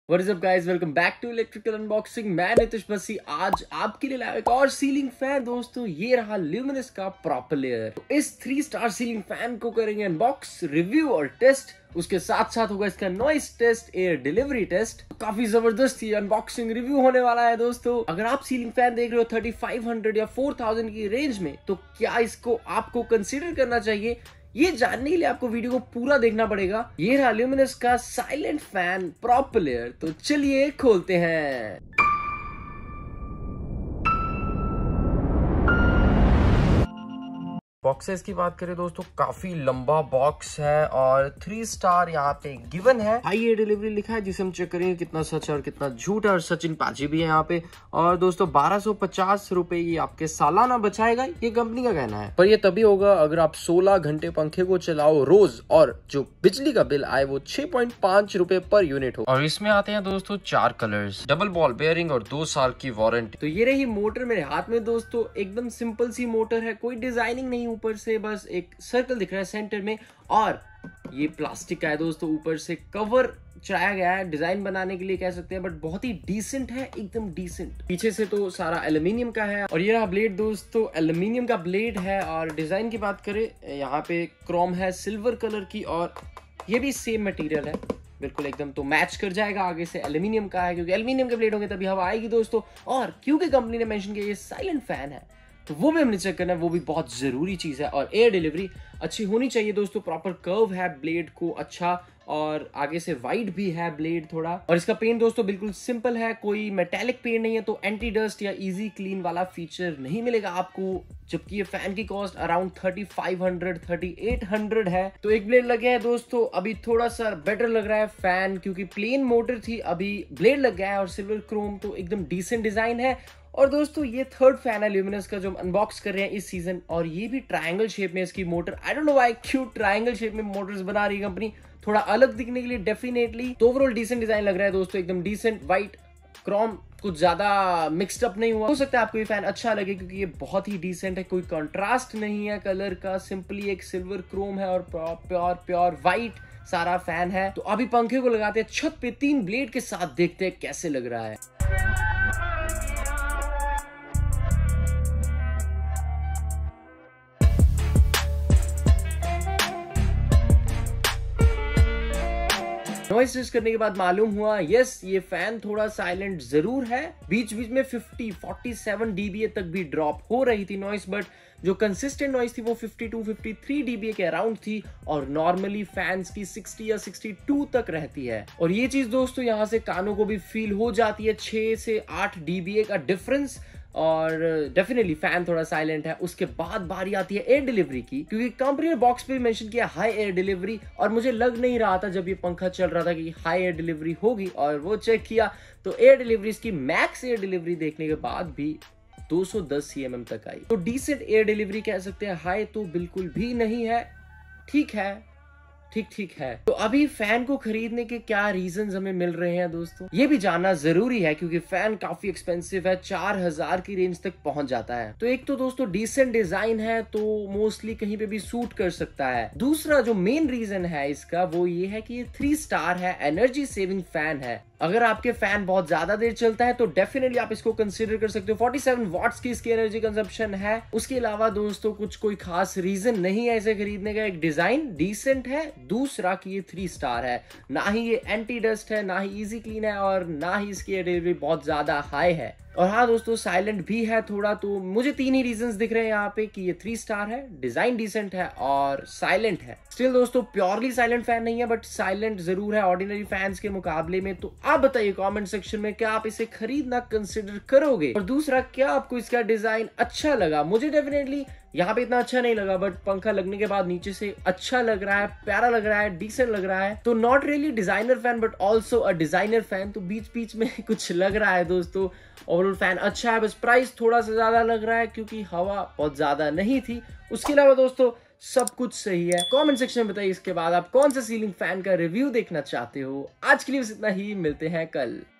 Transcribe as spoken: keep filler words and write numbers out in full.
What is up guys, welcome back to electrical unboxing. मैं नितिश बसी आज आपके लिए लाया एक और सीलिंग फैन। दोस्तों ये रहा ल्यूमिनस का प्रोपेलर। तो इस थ्री स्टार सीलिंग फैन को करेंगे अनबॉक्स, रिव्यू और टेस्ट। उसके साथ साथ होगा इसका noise test, air delivery test. काफी जबरदस्त ही अनबॉक्सिंग रिव्यू होने वाला है। दोस्तों अगर आप सीलिंग फैन देख रहे हो थर्टी फाइव हंड्रेड या फोर थाउजेंड की रेंज में, तो क्या इसको आपको कंसीडर करना चाहिए, ये जानने के लिए आपको वीडियो को पूरा देखना पड़ेगा। ये रहा ल्यूमिनस का साइलेंट फैन प्रोपेलर। तो चलिए खोलते हैं। बॉक्सेस की बात करें दोस्तों, काफी लंबा बॉक्स है और थ्री स्टार यहाँ पे गिवन है। हाई एयर डिलीवरी लिखा है, जिसे हम चेक करेंगे कितना सच है और कितना झूठ है। और सचिन पाजी भी है यहाँ पे। और दोस्तों बारह सौ पचास रुपए ये आपके सालाना बचाएगा, ये कंपनी का कहना है। पर ये तभी होगा अगर आप सोलह घंटे पंखे को चलाओ रोज और जो बिजली का बिल आए वो छह पॉइंट पांच रुपए पर यूनिट हो। और इसमें आते हैं दोस्तों चार कलर्स, डबल बॉल बेयरिंग और दो साल की वारंटी। तो ये रही मोटर मेरे हाथ में दोस्तों। एकदम सिंपल सी मोटर है, कोई डिजाइनिंग नहीं, ऊपर से बस एक सर्कल दिख रहा है सेंटर में। और ये प्लास्टिक का है दोस्तों, ऊपर से कवर चढ़ाया गया है डिजाइन बनाने के लिए कह सकते हैं, बट बहुत ही डिसेंट है, एकदम डिसेंट। पीछे से तो सारा एल्यूमिनियम का है। और ये रहा ब्लेड दोस्तों, एल्यूमिनियम का ब्लेड है। और डिजाइन की बात करें, यहाँ पे क्रोम है सिल्वर कलर की, और ये भी सेम मटेरियल है बिल्कुल एकदम, तो मैच कर जाएगा। आगे से एल्यूमिनियम का है, क्योंकि एल्यूमिनियम के ब्लेड होंगे तभी हवा आएगी दोस्तों। और क्योंकि कंपनी ने मेंशन किया ये साइलेंट फैन है, तो वो भी हमने चेक करना है, वो भी बहुत जरूरी चीज है। और एयर डिलीवरी अच्छी होनी चाहिए दोस्तों। प्रॉपर कर्व है ब्लेड को अच्छा, और आगे से वाइड भी है ब्लेड थोड़ा। और इसका पेंट दोस्तों बिल्कुल सिंपल है, कोई मेटेलिक पेंट नहीं है, तो एंटी डस्ट या इजी क्लीन वाला फीचर नहीं मिलेगा आपको। जबकि ये फैन की cost around thirty five hundred thirty eight hundred है। तो एक ब्लेड लगे है दोस्तों, अभी थोड़ा सा बेटर लग रहा है फैन, क्योंकि प्लेन मोटर थी, अभी ब्लेड लग गया है और सिल्वर क्रोम, तो एकदम डिसेंट डिजाइन है। और दोस्तों ये थर्ड फैन है ल्यूमिनस का जो हम अनबॉक्स कर रहे हैं इस सीजन, और ये भी ट्रायंगल शेप में इसकी motor. I don't know why क्यों ट्रायंगल शेप में मोटर्स बना रही है कंपनी, थोड़ा अलग दिखने के लिए डेफिनेटली। तो ओवरऑल डिसेंट डिजाइन लग रहा है दोस्तों, एकदम डिसेंट। व्हाइट क्रोम कुछ ज्यादा मिक्सड अप नहीं हुआ। हो सकता है आपको ये फैन अच्छा लगे, क्योंकि ये बहुत ही डिसेंट है, कोई कंट्रास्ट नहीं है कलर का, सिंपली एक सिल्वर क्रोम है और प्योर प्योर व्हाइट सारा फैन है। तो अभी पंखे को लगाते हैं छत पे तीन ब्लेड के साथ, देखते हैं कैसे लग रहा है। नॉइस टेस्ट करने के बाद मालूम हुआ, यस ये फैन थोड़ा साइलेंट जरूर है। बीच बीच में फिफ्टी फोर्टी सेवन डीबीए तक भी ड्रॉप हो रही थी नॉइस, बट जो कंसिस्टेंट नॉइस थी वो fifty two fifty three dBA के अराउंड थी। और नॉर्मली फैंस की सिक्सटी या सिक्सटी टू तक रहती है। और ये चीज दोस्तों यहाँ से कानों को भी फील हो जाती है, छह से आठ डीबीए का डिफरेंस। और डेफिनेटली फैन थोड़ा साइलेंट है। उसके बाद बारी आती है एयर डिलीवरी की, क्योंकि कंपनी ने बॉक्स पे मेंशन किया हाई एयर डिलीवरी, और मुझे लग नहीं रहा था जब ये पंखा चल रहा था कि हाई एयर डिलीवरी होगी। और वो चेक किया तो एयर डिलीवरी इसकी मैक्स एयर डिलीवरी देखने के बाद भी दो सौ दस सीएमएम तक आई। तो डिसेंट एयर डिलीवरी कह सकते हैं, हाई तो बिल्कुल भी नहीं है, ठीक है, ठीक ठीक है। तो अभी फैन को खरीदने के क्या रीजंस हमें मिल रहे हैं दोस्तों, ये भी जानना जरूरी है, क्योंकि फैन काफी एक्सपेंसिव है, चार हजार की रेंज तक पहुंच जाता है। तो एक तो दोस्तों डिसेंट डिजाइन है, तो मोस्टली कहीं पे भी सूट कर सकता है। दूसरा जो मेन रीजन है इसका, वो ये है कि ये थ्री स्टार है, एनर्जी सेविंग फैन है। अगर आपके फैन बहुत ज्यादा देर चलता है तो डेफिनेटली आप इसको कंसीडर कर सकते हो। फोर्टी सेवन वॉट्स की इसकी एनर्जी कंजप्शन है। उसके अलावा दोस्तों कुछ कोई खास रीजन नहीं है इसे खरीदने का। एक डिजाइन डिसेंट है, दूसरा कि ये थ्री स्टार है, ना ही ये एंटी डस्ट है, ना ही इजी क्लीन है, और ना ही इसकी डिलीवरी बहुत ज्यादा हाई है। और हाँ दोस्तों साइलेंट भी है थोड़ा। तो मुझे तीन ही रीजंस दिख रहे हैं यहाँ पे कि ये थ्री स्टार है, डिजाइन डिसेंट है और साइलेंट है। स्टिल दोस्तों प्योरली साइलेंट फैन नहीं है, बट साइलेंट जरूर है ऑर्डिनरी फैंस के मुकाबले में। तो आप बताइए कमेंट सेक्शन में, क्या आप इसे खरीदना कंसिडर करोगे? और दूसरा, क्या आपको इसका डिजाइन अच्छा लगा? मुझे डेफिनेटली यहाँ पे इतना अच्छा नहीं लगा, बट पंखा लगने के बाद नीचे से अच्छा लग रहा है, प्यारा लग रहा है, डिसेंट लग रहा है। तो not really designer fan, but also a designer fan. तो बीच बीच में कुछ लग रहा है दोस्तों। ओवरऑल फैन अच्छा है, बस प्राइस थोड़ा सा ज्यादा लग रहा है, क्योंकि हवा बहुत ज्यादा नहीं थी। उसके अलावा दोस्तों सब कुछ सही है। कमेंट सेक्शन में बताइए इसके बाद आप कौन सा सीलिंग फैन का रिव्यू देखना चाहते हो। आज के लिए बस इतना ही, मिलते हैं कल।